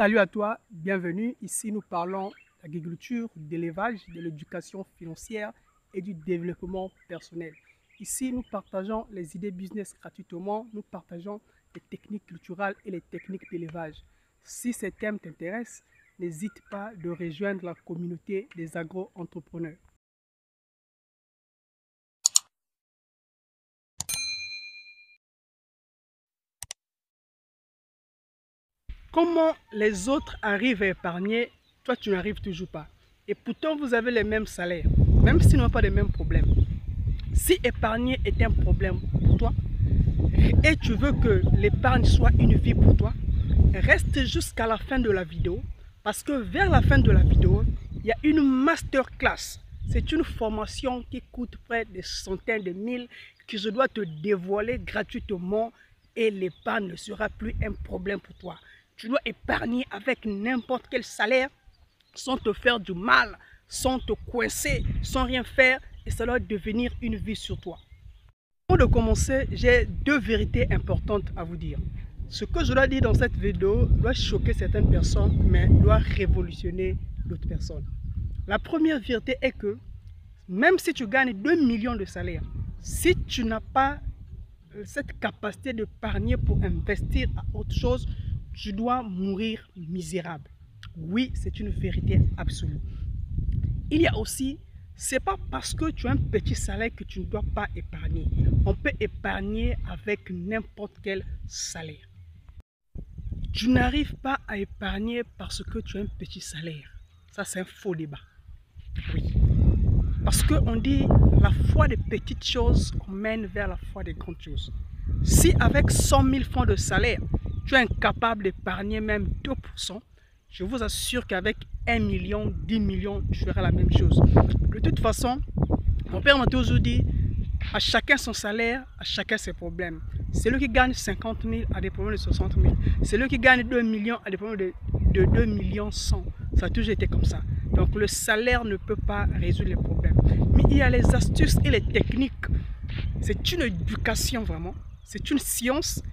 Salut à toi, bienvenue. Ici, nous parlons d'agriculture, d'élevage, de l'éducation financière et du développement personnel. Ici, nous partageons les idées business gratuitement, nous partageons les techniques culturelles et les techniques d'élevage. Si ces thèmes t'intéressent, n'hésite pas de rejoindre la communauté des agro-entrepreneurs. Comment les autres arrivent à épargner, toi tu n'arrives toujours pas. Et pourtant vous avez les mêmes salaires, même s'ils n'ont pas les mêmes problèmes. Si épargner est un problème pour toi et tu veux que l'épargne soit une vie pour toi, reste jusqu'à la fin de la vidéo parce que vers la fin de la vidéo, il y a une masterclass. C'est une formation qui coûte près de centaines de mille que je dois te dévoiler gratuitement et l'épargne ne sera plus un problème pour toi. Tu dois épargner avec n'importe quel salaire sans te faire du mal, sans te coincer, sans rien faire et ça doit devenir une vie sur toi. Avant de commencer, j'ai deux vérités importantes à vous dire. Ce que je dois dire dans cette vidéo doit choquer certaines personnes mais doit révolutionner d'autres personnes. La première vérité est que même si tu gagnes 2 millions de salaire, si tu n'as pas cette capacité d'épargner pour investir à autre chose, tu dois mourir misérable. Oui, c'est une vérité absolue. Il y a aussi, c'est pas parce que tu as un petit salaire que tu ne dois pas épargner. On peut épargner avec n'importe quel salaire. Tu n'arrives pas à épargner parce que tu as un petit salaire. Ça, c'est un faux débat. Oui. Parce qu'on dit la foi des petites choses mène vers la foi des grandes choses. Si avec 100 000 francs de salaire, tu es incapable d'épargner même 2%, je vous assure qu'avec 1 million, 10 millions, tu feras la même chose. De toute façon, mon père m'a toujours dit, à chacun son salaire, à chacun ses problèmes. Celui qui gagne 50 000 a des problèmes de 60 000. Celui qui gagne 2 millions a des problèmes de 2 millions 100. Ça a toujours été comme ça. Donc le salaire ne peut pas résoudre les problèmes. Mais il y a les astuces et les techniques. C'est une éducation vraiment. C'est une science.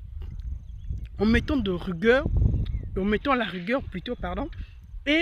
En mettant de rigueur, en mettant la rigueur plutôt, pardon, et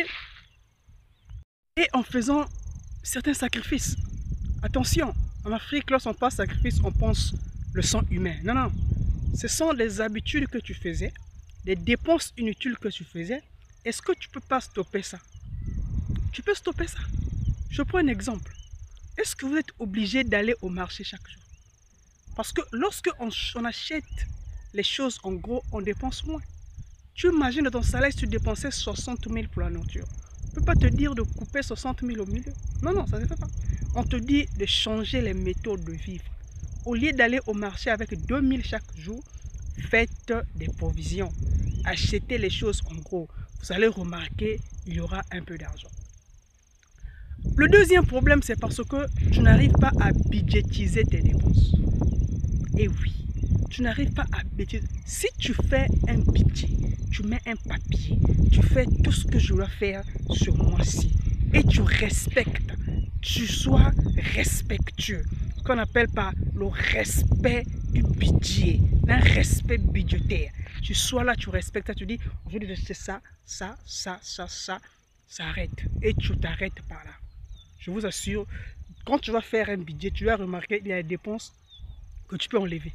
en faisant certains sacrifices. Attention, en Afrique, lorsqu'on parle de sacrifice, on pense le sang humain. Non, non. Ce sont des habitudes que tu faisais, des dépenses inutiles que tu faisais. Est-ce que tu ne peux pas stopper ça? Tu peux stopper ça. Je prends un exemple. Est-ce que vous êtes obligé d'aller au marché chaque jour? Parce que lorsque on achète les choses en gros, on dépense moins. Tu imagines dans ton salaire si tu dépensais 60 000 pour la nourriture. On ne peut pas te dire de couper 60 000 au milieu. Non, non, ça ne se fait pas. On te dit de changer les méthodes de vivre. Au lieu d'aller au marché avec 2 000 chaque jour, faites des provisions. Achetez les choses en gros. Vous allez remarquer, il y aura un peu d'argent. Le deuxième problème, c'est parce que tu n'arrives pas à budgétiser tes dépenses. Et oui, tu n'arrives pas à budgétiser. Si tu fais un budget, tu mets un papier, tu fais tout ce que je dois faire ce mois-ci et tu respectes, tu sois respectueux. Ce qu'on appelle par le respect du budget, un respect budgétaire. Tu sois là, tu respectes, tu dis, aujourd'hui je sais ça, ça arrête. Et tu t'arrêtes par là. Je vous assure, quand tu vas faire un budget, tu vas remarquer qu'il y a des dépenses que tu peux enlever.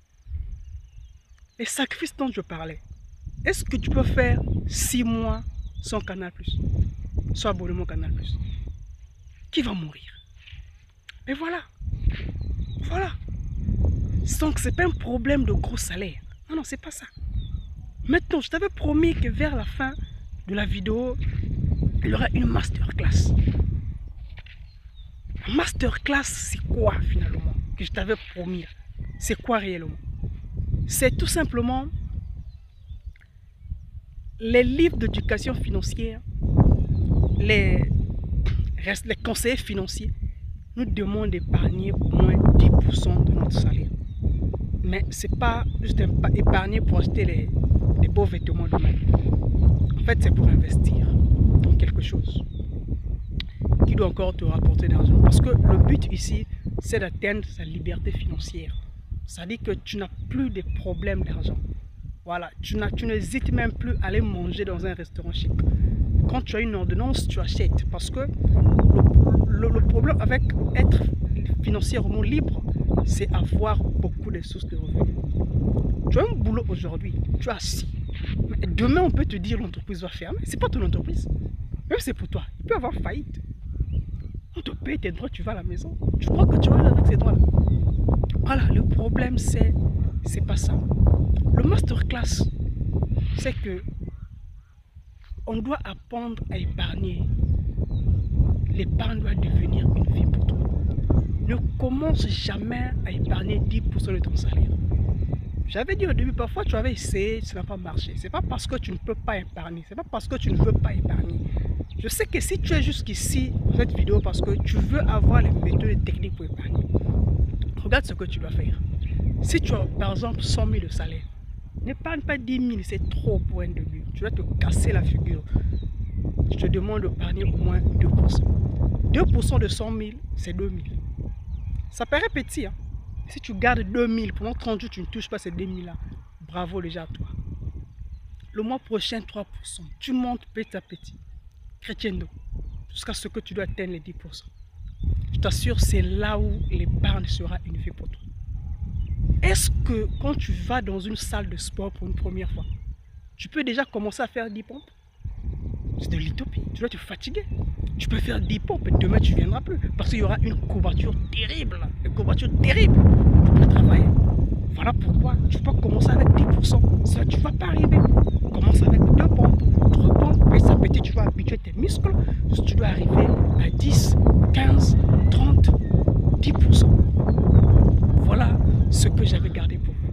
Les sacrifices dont je parlais, est-ce que tu peux faire 6 mois sans Canal+, sans abonnement Canal+? Qui va mourir? Mais voilà. Voilà. Donc ce n'est pas un problème de gros salaire. Non, non, c'est pas ça. Maintenant, je t'avais promis que vers la fin de la vidéo, il y aura une masterclass. Masterclass, c'est quoi finalement que je t'avais promis? C'est quoi réellement? C'est tout simplement les livres d'éducation financière, les conseillers financiers nous demandent d'épargner au moins 10% de notre salaire. Mais ce n'est pas juste épargner pour acheter les beaux vêtements demain. En fait, c'est pour investir dans quelque chose qui doit encore te rapporter d'argent. Parce que le but ici, c'est d'atteindre sa liberté financière. Ça dit que tu n'as plus de problème d'argent. Voilà, tu n'hésites même plus à aller manger dans un restaurant chic. Quand tu as une ordonnance, tu achètes. Parce que le problème avec être financièrement libre, c'est avoir beaucoup de sources de revenus. Tu as un boulot aujourd'hui, tu as assis. Mais demain, on peut te dire l'entreprise va fermer. C'est pas ton entreprise. Même c'est pour toi. Il peut y avoir faillite. On te paye tes droits, tu vas à la maison. Tu crois que tu vas avec ces droits-là. Voilà, le problème, c'est pas ça. Le masterclass, c'est que on doit apprendre à épargner. L'épargne doit devenir une vie pour toi. Ne commence jamais à épargner 10% de ton salaire. J'avais dit au début, parfois tu avais essayé, ça n'a pas marché. C'est pas parce que tu ne peux pas épargner, c'est pas parce que tu ne veux pas épargner. Je sais que si tu es jusqu'ici dans cette vidéo parce que tu veux avoir les méthodes et techniques pour épargner, regarde ce que tu dois faire. Si tu as par exemple 100 000 de salaire, n'épargne pas 10 000, c'est trop pour un début. Tu vas te casser la figure. Je te demande d'épargner au moins 2%. 2% de 100 000, c'est 2 000. Ça paraît petit, hein? Si tu gardes 2 000 pendant 30 jours, tu ne touches pas ces 2 000 là. Bravo déjà à toi. Le mois prochain, 3%. Tu montes petit à petit. Crescendo. Jusqu'à ce que tu dois atteindre les 10%. Je t'assure, c'est là où l'épargne sera une vie pour toi. Est-ce que quand tu vas dans une salle de sport pour une première fois, tu peux déjà commencer à faire 10 pompes? C'est de l'utopie. Tu dois te fatiguer. Tu peux faire 10 pompes et demain tu ne viendras plus. Parce qu'il y aura une courbature terrible. Une courbature terrible. Tu peux travailler. Voilà pourquoi tu peux commencer avec 10%. Ça, tu ne vas pas arriver. Commence avec 2 pompes, 3 pompes. Petit à petit, tu vas habituer tes muscles. Tu dois arriver à 10, 15, 30, 10%. Voilà ce que j'avais gardé pour vous.